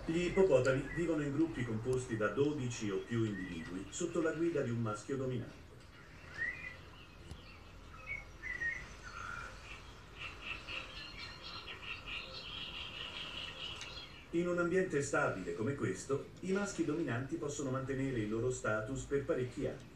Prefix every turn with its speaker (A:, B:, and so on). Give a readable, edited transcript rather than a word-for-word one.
A: Gli ippopotami vivono in gruppi composti da 12 o più individui sotto la guida di un maschio dominante. In un ambiente stabile come questo, i maschi dominanti possono mantenere il loro status per parecchi anni.